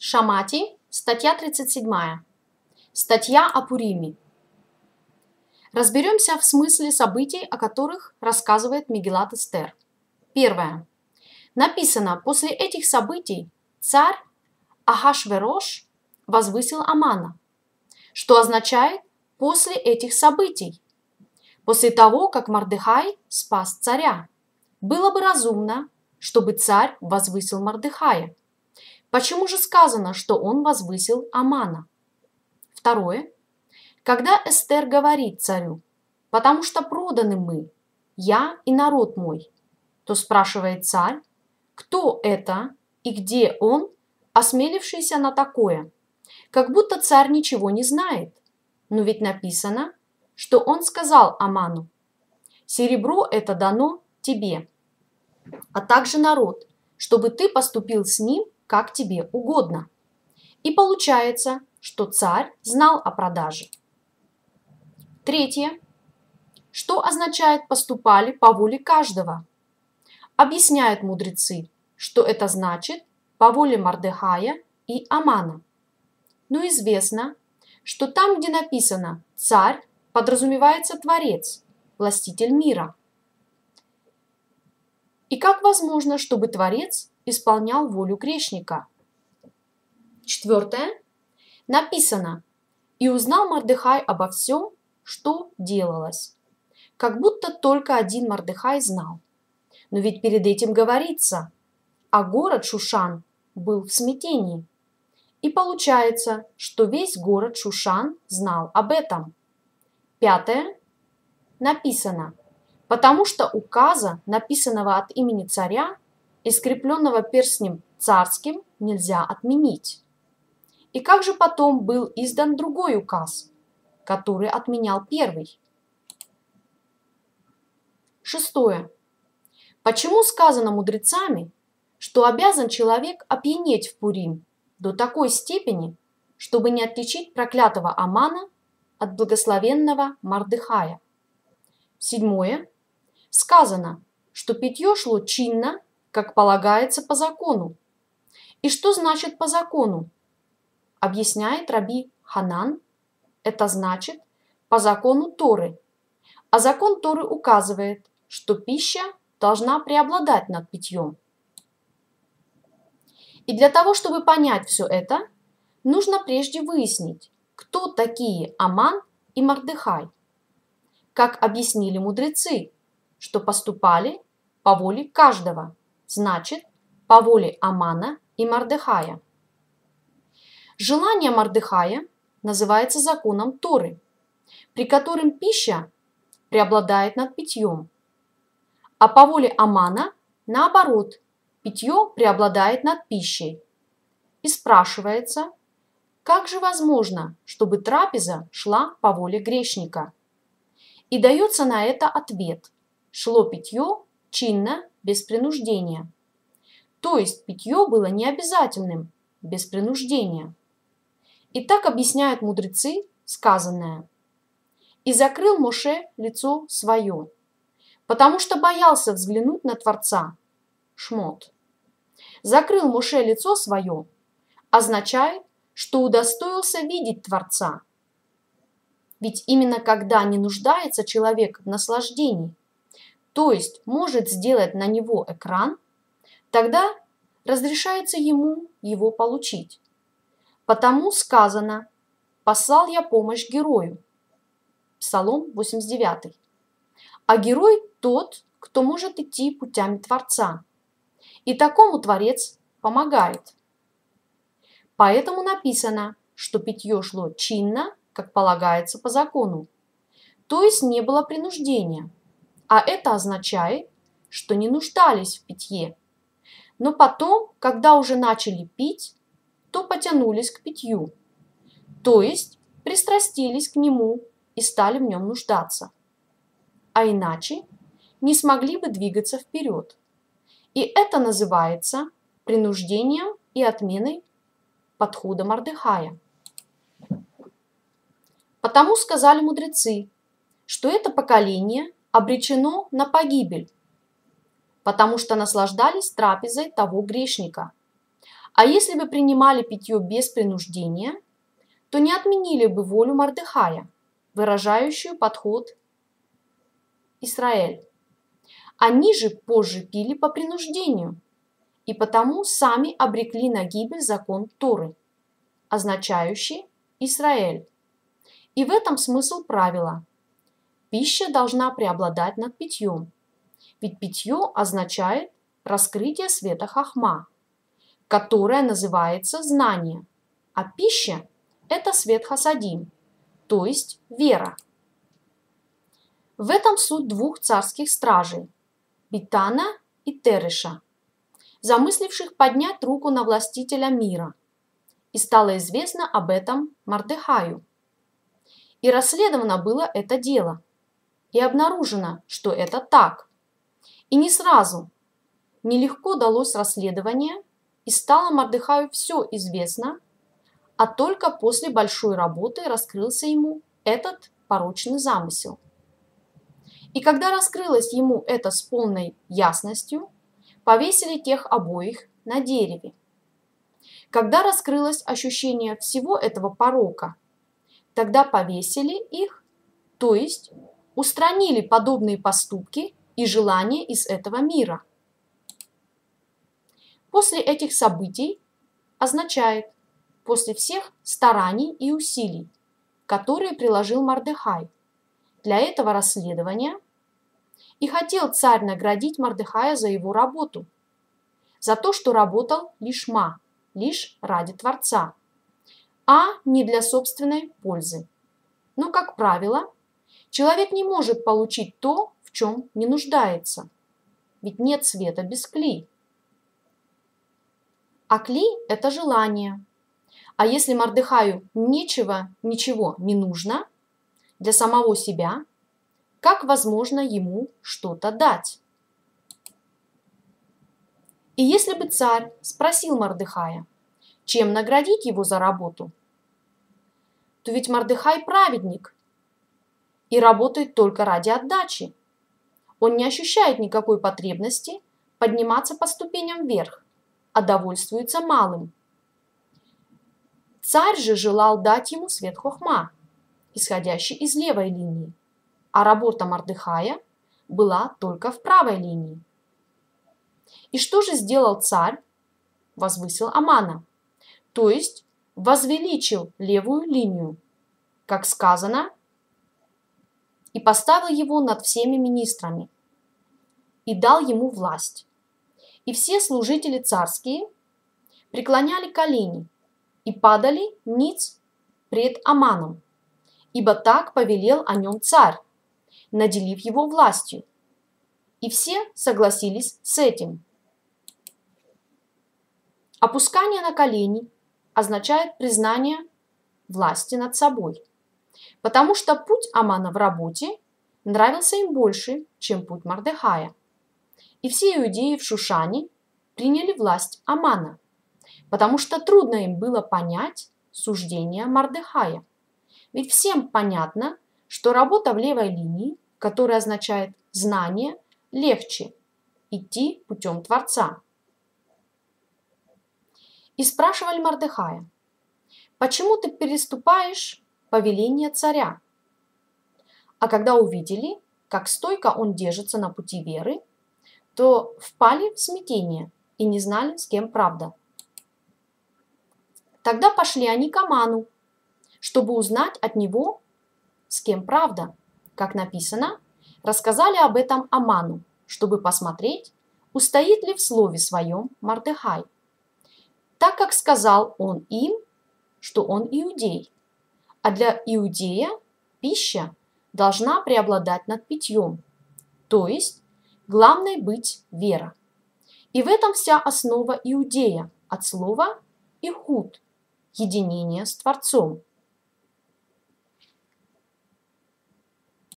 Шамати, статья 37. Статья о Пуриме. Разберемся в смысле событий, о которых рассказывает Мегилат Эстер. Первое. Написано, после этих событий царь Ахашверош возвысил Амана, что означает «после этих событий», после того, как Мордехай спас царя. Было бы разумно, чтобы царь возвысил Мордехая. Почему же сказано, что он возвысил Амана? Второе. Когда Эстер говорит царю, потому что проданы мы, я и народ мой, то спрашивает царь, кто это и где он, осмелившийся на такое, как будто царь ничего не знает. Но ведь написано, что он сказал Аману, серебро это дано тебе, а также народ, чтобы ты поступил с ним, как тебе угодно. И получается, что царь знал о продаже. Третье. Что означает «поступали по воле каждого»? Объясняют мудрецы, что это значит по воле Мордехая и Амана. Но известно, что там, где написано «царь», подразумевается Творец, властитель мира. И как возможно, чтобы Творец исполнял волю грешника? Четвертое. Написано «И узнал Мордехай обо всем, что делалось». Как будто только один Мордехай знал. Но ведь перед этим говорится, а город Шушан был в смятении. И получается, что весь город Шушан знал об этом. Пятое. Написано, потому что указа, написанного от имени царя и скрепленного перстнем царским, нельзя отменить. И как же потом был издан другой указ, который отменял первый? Шестое. Почему сказано мудрецами, что обязан человек опьянеть в Пурим до такой степени, чтобы не отличить проклятого Амана от благословенного Мордехая? Седьмое. Сказано, что питье шло чинно, как полагается по закону. И что значит по закону? Объясняет Раби Ханан, это значит по закону Торы. А закон Торы указывает, что пища должна преобладать над питьем. И для того, чтобы понять все это, нужно прежде выяснить, кто такие Аман и Мордехай. Как объяснили мудрецы, что поступали по воле каждого, значит, по воле Амана и Мордехая. Желание Мордехая называется законом Торы, при котором пища преобладает над питьем. А по воле Амана, наоборот, питье преобладает над пищей. И спрашивается, как же возможно, чтобы трапеза шла по воле грешника? И дается на это ответ. Шло питье чинно, без принуждения. То есть питье было необязательным, без принуждения. И так объясняют мудрецы сказанное. «И закрыл Моше лицо свое, потому что боялся взглянуть на Творца». Шмот. «Закрыл Моше лицо свое» означает, что удостоился видеть Творца. Ведь именно когда не нуждается человек в наслаждении, то есть может сделать на него экран, тогда разрешается ему его получить. Потому сказано «послал я помощь герою». Псалом 89. А герой тот, кто может идти путями Творца. И такому Творец помогает. Поэтому написано, что питье шло чинно, как полагается по закону. То есть не было принуждения. А это означает, что не нуждались в питье. Но потом, когда уже начали пить, то потянулись к питью. То есть пристрастились к нему и стали в нем нуждаться. А иначе не смогли бы двигаться вперед. И это называется принуждением и отменой подхода Мордехая. Потому сказали мудрецы, что это поколение обречено на погибель, потому что наслаждались трапезой того грешника. А если бы принимали питье без принуждения, то не отменили бы волю Мордехая, выражающую подход Израиль. Они же позже пили по принуждению, и потому сами обрекли на гибель закон Торы, означающий Израиль. И в этом смысл правила. Пища должна преобладать над питьем, ведь питье означает раскрытие света хахма, которое называется знание, а пища – это свет хасадим, то есть вера. В этом суть двух царских стражей – Битана и Тереша, замысливших поднять руку на властителя мира, и стало известно об этом Мордехаю. И расследовано было это дело, и обнаружено, что это так. И не сразу, нелегко далось расследование, и стало Мордехаю все известно, а только после большой работы раскрылся ему этот порочный замысел. И когда раскрылось ему это с полной ясностью, повесили тех обоих на дереве. Когда раскрылось ощущение всего этого порока, тогда повесили их, то есть устранили подобные поступки и желания из этого мира. После этих событий означает после всех стараний и усилий, которые приложил Мордехай для этого расследования, и хотел царь наградить Мордехая за его работу, за то, что работал лишма, лишь ради Творца, а не для собственной пользы. Но, как правило, человек не может получить то, в чем не нуждается, ведь нет света без кли. А кли – это желание. А если Мордехаю ничего не нужно для самого себя, как возможно ему что-то дать? И если бы царь спросил Мордехая, чем наградить его за работу, то ведь Мордехай праведник и работает только ради отдачи. Он не ощущает никакой потребности подниматься по ступеням вверх, а довольствуется малым. Царь же желал дать ему свет хохма, исходящий из левой линии, а работа Мордехая была только в правой линии. И что же сделал царь? Возвысил Амана, то есть возвеличил левую линию, как сказано, и поставил его над всеми министрами, и дал ему власть. И все служители царские преклоняли колени и падали ниц пред Аманом, ибо так повелел о нем царь, наделив его властью. И все согласились с этим. Опускание на колени означает признание власти над собой, потому что путь Амана в работе нравился им больше, чем путь Мордехая. И все иудеи в Шушане приняли власть Амана, потому что трудно им было понять суждения Мордехая. Ведь всем понятно, что работа в левой линии, которая означает знание, легче идти путем Творца. И спрашивали Мордехая, почему ты переступаешь повеление царя? А когда увидели, как стойко он держится на пути веры, то впали в смятение и не знали, с кем правда. Тогда пошли они к Аману, чтобы узнать от него, с кем правда. Как написано, рассказали об этом Аману, чтобы посмотреть, устоит ли в слове своем Мордехай, так как сказал он им, что он иудей, а для иудея пища должна преобладать над питьем, то есть главной быть вера. И в этом вся основа иудея от слова «ихуд» – единение с Творцом.